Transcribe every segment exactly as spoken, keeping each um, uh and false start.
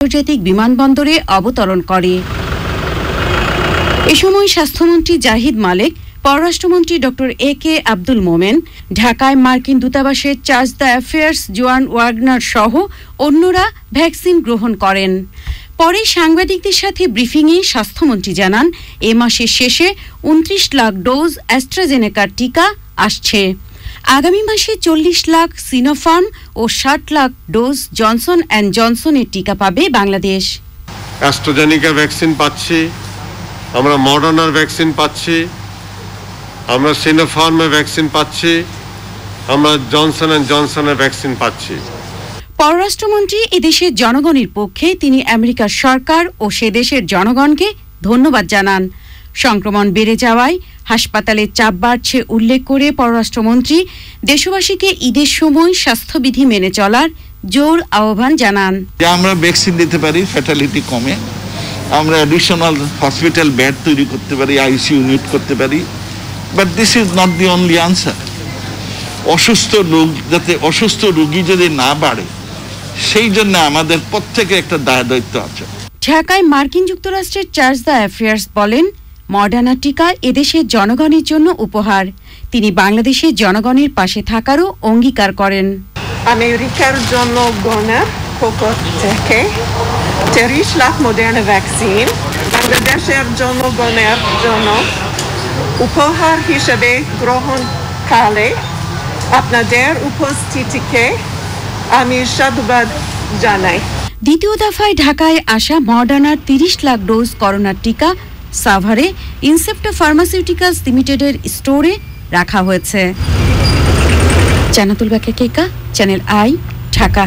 আন্তর্জাতিক বিমানবন্দরে অবতরণ করে। এ সময় স্বাস্থ্যমন্ত্রী জাহিদ মালেক, পররাষ্ট্রমন্ত্রী ডক্টর এ কে আব্দুল মোমেন, ঢাকায় মার্কিন দূতাবাসের chargé d' affaires Joan Wagner সহ অন্যরা ভ্যাকসিন গ্রহণ করেন। পরে সাংবাদিকদের সাথে ব্রিফিংয়ে স্বাস্থ্যমন্ত্রী জানান, এ মাসের শেষে উনত্রিশ লাখ ডোজ অ্যাস্ট্রাজেনেকার টিকা আসছে। আগামী মাসে চল্লিশ লাখ সিনোফার্ম ও ষাট লাখ ডোজ জনসন অ্যান্ড জনসনের টিকা পাবে বাংলাদেশ। অ্যাস্ট্রাজেনেকা ভ্যাকসিন পাচ্ছি, আমরা মডার্নার ভ্যাকসিন পাচ্ছি, আমরা সিনোফার্মের ভ্যাকসিন পাচ্ছি, আমরা জনসন অ্যান্ড জনসনের ভ্যাকসিন পাচ্ছি। পররাষ্ট্রমন্ত্রী এদেশের জনগণের পক্ষে তিনি আমেরিকার সরকার ও সে দেশের জনগণকে ধন্যবাদ জানান। সংক্রমণ বেড়ে যাওয়ায় হাসপাতালে চাপ বাড়ছে উল্লেখ করে পররাষ্ট্রমন্ত্রী দেশবাসীকে ঈদের সময় স্বাস্থ্যবিধি মেনে চলার জোর আহ্বান জানান। আমরা ভ্যাকসিন দিতে পারি, ফ্যাটালিটি কমে, আমরা অ্যাডিশনাল হসপিটাল বেড তৈরি করতে পারি, আইসিইউ ইউনিট করতে পারি, but this is not the only answer. অসুস্থ রোগ যাতে অসুস্থ রোগী যদি না বাড়ে সেই জন্য আমাদের প্রত্যেকের একটা দায় দায়িত্ব আছে। ঢাকায় মার্কিন যুক্তরাষ্ট্রের চার্জ দ্য অ্যাফেয়ার্স বলেন, মডার্না টিকা এদেশের জনগণের জন্য উপহার। তিনি বাংলাদেশের জনগণের পাশে থাকারও অঙ্গীকার করেন। আমেরিকার জনগণের পক্ষ থেকে তিরিশ লাখ মডার্না ভ্যাকসিন বাংলাদেশের জনগণের জন্য উপহার হিসেবে গ্রহণকালে আপনাদের উপস্থিতিকে আমি সাধুবাদ জানাই। দ্বিতীয় দফায় ঢাকায় আসা মডার্নার তিরিশ লাখ ডোজ করোনার টিকা সাভারে ইনসেপ্টা ফার্মাসিউটিক্যালস লিমিটেডের স্টোরে রাখা হয়েছে। জানাতুল বাকে কেকা, চ্যানেল আই, ঢাকা।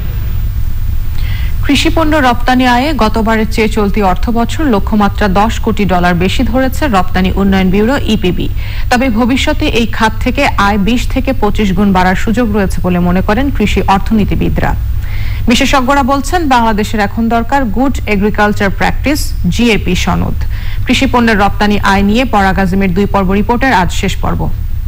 কৃষি পণ্য রপ্তানি আয়ে গতবারের চেয়ে চলতি অর্থবছর লক্ষ্যমাত্রা দশ কোটি ডলার বেশি ধরেছে রপ্তানি উন্নয়ন ব্যুরো ইপিবি। তবে ভবিষ্যতে এই খাত থেকে আয় বিশ থেকে পঁচিশ গুণ বাড়ার সুযোগ রয়েছে বলে মনে করেন কৃষি অর্থনীতিবিদরা। বিশেষজ্ঞরা বলছেন, বাংলাদেশের এখন দরকার গুড এগ্রিকালচার প্র্যাকটিস জিএপি সনদ। কৃষি পণ্যের রপ্তানি আয় নিয়ে পরাগ আজিমের দুই পর্ব রিপোর্টের আজ শেষ পর্ব।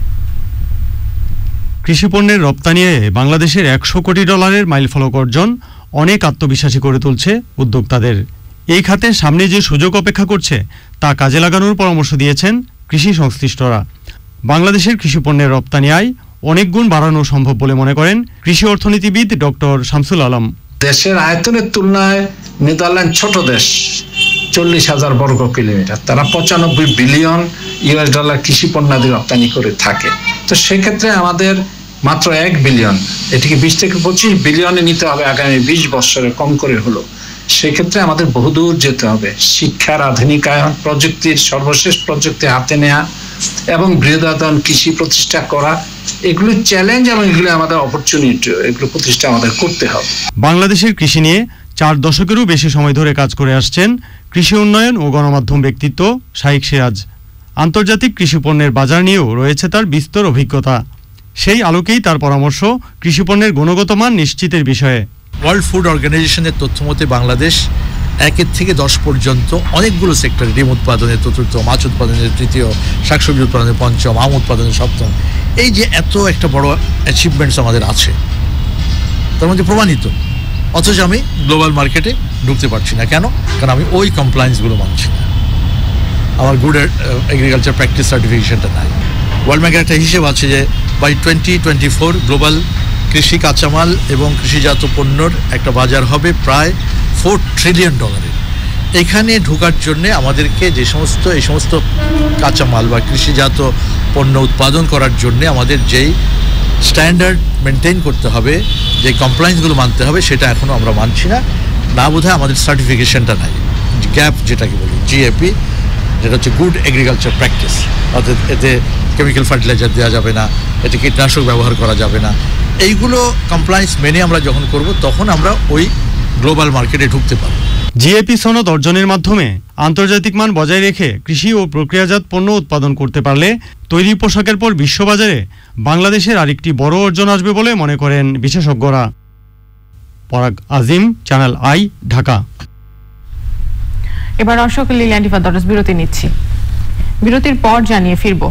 কৃষি পণ্যের রপ্তানি আয়ে বাংলাদেশের একশো কোটি ডলারের মাইলফলক অর্জন অনেক আত্মবিশ্বাসী করে তুলছে উদ্যোক্তাদের। এই খাতে সামনে যে সুযোগ অপেক্ষা করছে তা কাজে লাগানোর পরামর্শ দিয়েছেন কৃষি সংশ্লিষ্টরা। বাংলাদেশের কৃষি পণ্যের রপ্তানি আয় অনেক গুণ বাড়ানো সম্ভব বলে মনে করেন কৃষি অর্থনীতিবিদ ডক্টর শামসুল আলম। দেশের আয়তনের তুলনায় নেদারল্যান্ড ছোট দেশ, চল্লিশ হাজার বর্গ কিলোমিটার, তারা পঁচানব্বই বিলিয়ন ইউএস ডলার কৃষি পণ্যাদি রপ্তানি করে থাকে। তো সেক্ষেত্রে আমাদের মাত্র এক বিলিয়ন, এটিকে বিশ থেকে পঁচিশ বিলিয়নে নিতে হবে আগামী বিশ বছরে, কম করে হলো। সেক্ষেত্রে আমাদের বহুদূর যেতে হবে। শিক্ষার আধুনিকায়ন, প্রযুক্তির সর্বশেষ প্রযুক্তি হাতে নেওয়া এবং বৃহদায়তন কৃষি প্রতিষ্ঠা করা, এগুলো চ্যালেঞ্জ এবং এগুলো আমাদের অপরচুনিটি, এগুলো প্রতিষ্ঠা আমাদের করতে হবে। বাংলাদেশের কৃষি নিয়ে চার দশকেরও বেশি সময় ধরে কাজ করে আসছেন কৃষি উন্নয়ন ও গণমাধ্যম ব্যক্তিত্ব শাইখ সিরাজ। আন্তর্জাতিক কৃষি পণ্যের বাজার নিয়েও রয়েছে তার বিস্তর অভিজ্ঞতা। সেই আলোকেই তার পরামর্শ কৃষি পণ্যের গুণগত মান নিশ্চিতের বিষয়ে। ওয়ার্ল্ড ফুড অর্গানাইজেশনের তথ্য মতে বাংলাদেশ একের থেকে দশ পর্যন্ত অনেকগুলো সেক্টরে, ডিম উৎপাদনের চতুর্থ, মাছ উৎপাদনের তৃতীয়, শাকসবজি উৎপাদনের পঞ্চম, আম উৎপাদনের সপ্তম। এই যে এত একটা বড় অ্যাচিভমেন্টস আমাদের আছে, তার মধ্যে প্রমাণিত, অথচ আমি গ্লোবাল মার্কেটে ঢুকতে পারছি না। কেন? কারণ আমি ওই কমপ্লায়েন্সগুলো মানছি না, আমার গুড এগ্রিকালচার প্র্যাকটিস সার্টিফিকেশনটা নাই। ওয়ার্ল্ড ব্যাংকের একটা হিসেব আছে যে by twenty twenty four global কৃষি কাঁচামাল এবং কৃষিজাত পণ্যর একটা বাজার হবে প্রায় ফোর ট্রিলিয়ন ডলারের। এখানে ঢোকার জন্যে আমাদেরকে যে সমস্ত এই সমস্ত কাঁচামাল বা কৃষিজাত পণ্য উৎপাদন করার জন্যে আমাদের যেই স্ট্যান্ডার্ড মেনটেন করতে হবে, যে কমপ্লায়েন্সগুলো মানতে হবে, সেটা এখনও আমরা মানছি না। না বোধহয় আমাদের সার্টিফিকেশনটা নাই, গ্যাপ যেটাকে বলি, জিএপি, যেটা হচ্ছে গুড এগ্রিকালচার প্র্যাকটিস। অর্থাৎ এতে কেমিক্যাল ফার্টিলাইজার দেওয়া যাবে না, এতে কীটনাশক ব্যবহার করা যাবে না। এইগুলো কমপ্লায়েন্স মেনে আমরা যখন করব, তখন আমরা ওই গ্লোবাল মার্কেটে ঢুকতে পারব। জিএপি সনদ অর্জনের মাধ্যমে আন্তর্জাতিক মান বজায় রেখে কৃষি ও প্রক্রিয়াজাত পণ্য উৎপাদন করতে পারলে তৈরি পোশাকের পর বিশ্ববাজারে বাংলাদেশের আরেকটি বড় অর্জন আসবে বলে মনে করেন বিশেষজ্ঞরা। পরাগ আজিম, চ্যানেল আই, ঢাকা। এবার অশোক লিল্যান্ড ফাদারস বিরতি নিচ্ছি। বিরতির পর জানিয়ে ফিরব।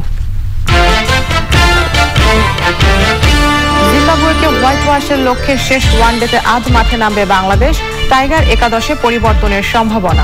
জিম্বাবুয়েকে হোয়াইট ওয়াশের লক্ষ্যে শেষ ওয়ানডেতে আজ মাঠে নামবে বাংলাদেশ। টাইগার একাদশে পরিবর্তনের সম্ভাবনা।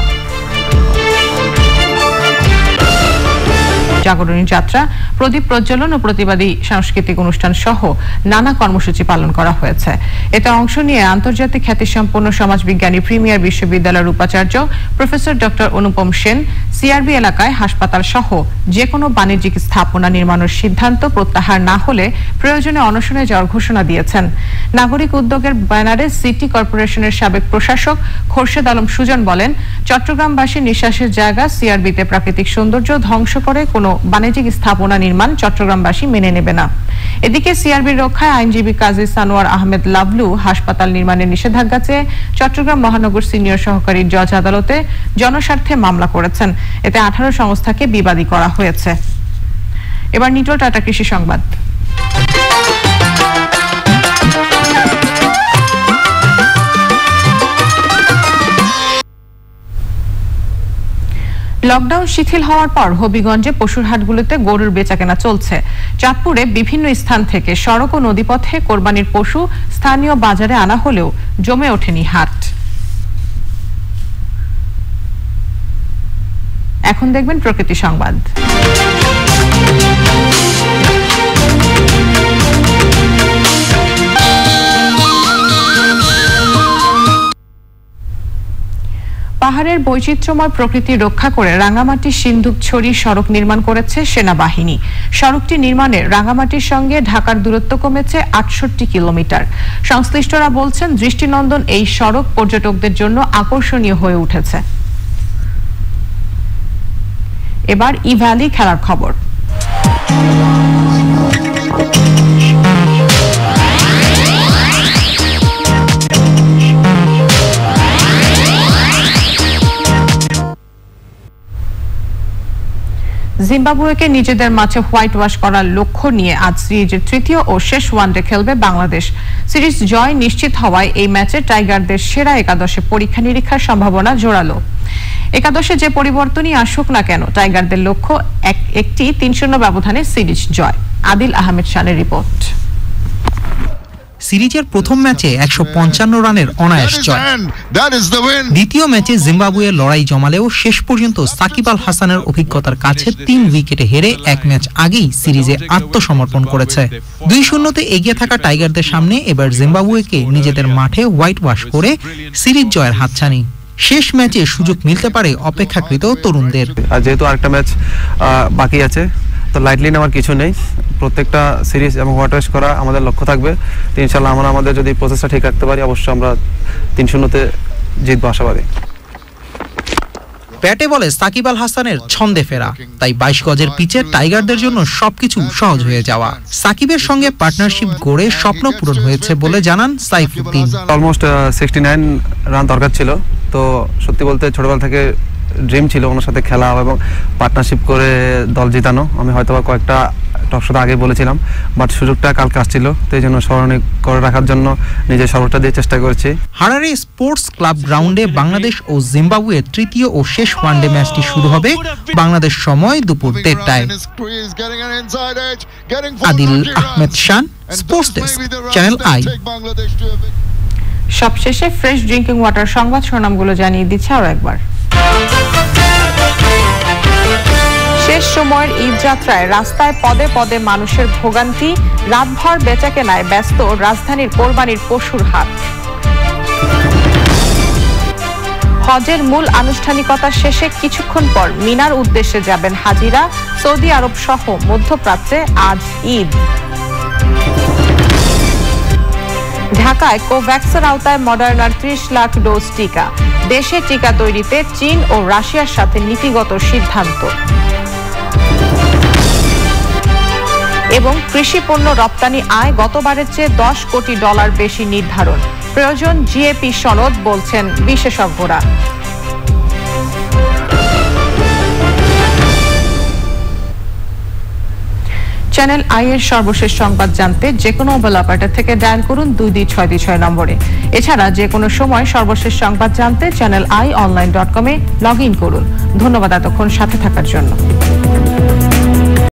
জাগরণী যাত্রা, প্রদীপ প্রজ্বলন ও প্রতিবাদী সাংস্কৃতিক অনুষ্ঠান সহ নানা কর্মসূচি পালন করা হয়েছে। এতে অংশ নিয়ে আন্তর্জাতিক খ্যাতিসম্পন্ন সমাজবিজ্ঞানী প্রিমিয়ার বিশ্ববিদ্যালয়ের উপাচার্য professor doctor Anupam Sen CRB এলাকায় হাসপাতাল সহ যে কোনো বাণিজ্যিক স্থাপনা নির্মাণের সিদ্ধান্ত প্রত্যাহার না হলে প্রয়োজনে অনশনে যাওয়ার ঘোষণা দিয়েছেন। নাগরিক উদ্যোগের ব্যানারে সিটি কর্পোরেশনের সাবেক প্রশাসক খোরশেদ আলম সুজন বলেন, চট্টগ্রামবাসীর নিঃশ্বাসের জায়গা সিআরবিতে প্রাকৃতিক সৌন্দর্য ধ্বংস করে কোনো বাণিজ্যিক স্থাপনা নির্মাণ চট্টগ্রামবাসী মেনে নেবে না। এদিকে সিআরবির রক্ষায় আইনজীবী কাজী সানোয়ার আহমেদ লাভলু হাসপাতাল নির্মাণের নিষেধাজ্ঞা চেয়ে চট্টগ্রাম মহানগর সিনিয়র সহকারী জজ আদালতে জনস্বার্থে মামলা করেছেন। এতে আঠারো সংস্থাকে বিবাদী করা হয়েছে। এবার নিটোল টাটা কৃষি সংবাদ। লকডাউন শিথিল হওয়ার পর হবিগঞ্জে পশুর হাটগুলোতে গরুর বেচাকেনা চলছে। চাঁদপুরে বিভিন্ন স্থান থেকে সড়ক ও নদীপথে কোরবানির পশু স্থানীয় বাজারে আনা হলেও জমে ওঠেনি হাট। এখন দেখবেন প্রকৃতি সংবাদ। পাহাড়ের বৈচিত্র্যময় প্রকৃতি রক্ষা করে রাঙ্গামাটি সিন্ধুকছড়ি সড়ক নির্মাণ করেছে সেনাবাহিনী। সড়কটি নির্মাণে রাঙ্গামাটির সঙ্গে ঢাকার দূরত্ব কমেছে আটষট্টি কিলোমিটার। সংশ্লিষ্টরা বলছেন, দৃষ্টিনন্দন এই সড়ক পর্যটকদের জন্য আকর্ষণীয় হয়ে উঠেছে। এবার ই ভ্যালি খেলার খবর। জিম্বাবুয়েকে নিজেদের মাঠে হোয়াইট ওয়াশ করার লক্ষ্য নিয়ে আজ সিরিজের তৃতীয় ও শেষ ওয়ানডে খেলবে বাংলাদেশ। সিরিজ জয় নিশ্চিত হওয়ায় এই ম্যাচে টাইগারদের সেরা একাদশে পরীক্ষা নিরীক্ষার সম্ভাবনা জোরালো। একাদশে যে পরিবর্তনই আসুক না কেন, টাইগারদের লক্ষ্য একটি তিন শূন্য ব্যবধানে সিরিজ জয়। আদিল আহমেদ শানের রিপোর্ট। সিরিজের প্রথম ম্যাচে একশো পঞ্চান্ন রানের অনায়াস জয়। দ্বিতীয় ম্যাচে জিম্বাবুয়ে লড়াই জমালেও শেষ পর্যন্ত সাকিব আল হাসানের অভিজ্ঞতার কাছে তিন উইকেটে হেরে এক ম্যাচ আগেই সিরিজে আত্মসমর্পণ করেছে। দুই শূন্যতে এগিয়ে থাকা টাইগারদের সামনে এবার জিম্বাবুয়েকে নিজেদের মাঠে হোয়াইট ওয়াশ করে সিরিজ জয়ের হাতছানি। শেষ ম্যাচে সুযোগ মিলতে পারে অপেক্ষাকৃত তরুণদের। যেহেতু আরেকটা ম্যাচ বাকি আছে, তো লাইটলি নেওয়ার কিছু নেই। প্রত্যেকটা সিরিজ এবং হোয়াইট ওয়াশ করা আমাদের লক্ষ্য থাকবে। তো ইনশাল্লাহ আমরা আমাদের যদি প্রসেসটা ঠিক রাখতে পারি, অবশ্যই আমরা তিন শূন্যতে জিতবো আশাবাদী। ব্যাটে বলে সাকিব আল হাসানের ছন্দে ফেরা, তাই বাইশ গজের পিচে টাইগারদের জন্য সবকিছু সহজ হয়ে যাওয়া। সাকিবের সঙ্গে পার্টনারশিপ গড়ে স্বপ্ন পূরণ হয়েছে বলে জানান Saifuddin. Almost sixty nine run দরকার ছিল। তো সত্যি বলতে ছোটবেলা থেকে ড্রিম ছিল ওনার সাথে খেলা এবং পার্টনারশিপ করে দল জিতানো। আমি হয়তো কয়েকটা টকশোতে আগে বলেছিলাম, বাট সুযোগটা কালকে আসছিল, তো এই জন্য স্মরণীয় করে রাখার জন্য নিজের সর্বটা দিয়ে চেষ্টা করেছি। হারারে স্পোর্টস ক্লাব গ্রাউন্ডে বাংলাদেশ ও জিম্বাবুয়ের তৃতীয় ও শেষ ওয়ানডে ম্যাচটি শুরু হবে বাংলাদেশ সময় দুপুর দেড়টায়। Adil Ahmed Shan, sports desk, channel I. সবশেষে ফ্রেশ ড্রিঙ্কিং ওয়াটার সংবাদ শিরোনামগুলো জানিয়ে দিচ্ছে আরো একবার। শেষ সময়ের ঈদ যাত্রায় রাস্তায় পদে পদে মানুষের ভোগান্তি, রাতভর বেচাকেনায় ব্যস্ত রাজধানীর কোরবানির পশুর হাট। হজের মূল আনুষ্ঠানিকতা শেষে কিছুক্ষণ পর মিনার উদ্দেশ্যে যাবেন হাজিরা। সৌদি আরব সহ মধ্যপ্রাচ্যে আজ ঈদ। ঢাকায় কোভ্যাক্সের আওতায় মডার্নার ত্রিশ লাখ ডোজ টিকা। দেশে টিকা তৈরিতে চীন ও রাশিয়ার সাথে নীতিগত সিদ্ধান্ত। এবং কৃষি পণ্য রপ্তানি আয় গতবারের চেয়ে দশ কোটি ডলার বেশি নির্ধারণ। প্রয়োজন জিএপি সনদ, বলছেন বিশেষজ্ঞরা। চ্যানেল আই এর সর্বশেষ সংবাদ জানতে যে কোনো মোবাইল অপারেটর থেকে ডায়াল করুন দুই দুই ছয় দুই ছয় নম্বরে। এছাড়া যে কোনো সময় সর্বশেষ সংবাদ জানতে চ্যানেল আই অনলাইন ডট কমে লগ ইন করুন। ধন্যবাদ এতক্ষণ সাথে থাকার জন্য।